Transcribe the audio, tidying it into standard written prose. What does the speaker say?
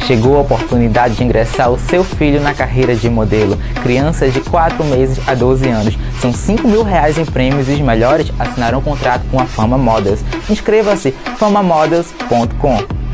Chegou a oportunidade de ingressar o seu filho na carreira de modelo. Crianças de 4 meses a 12 anos. São R$5.000 em prêmios e os melhores assinaram um contrato com a Fama Models. Inscreva-se famamodels.com.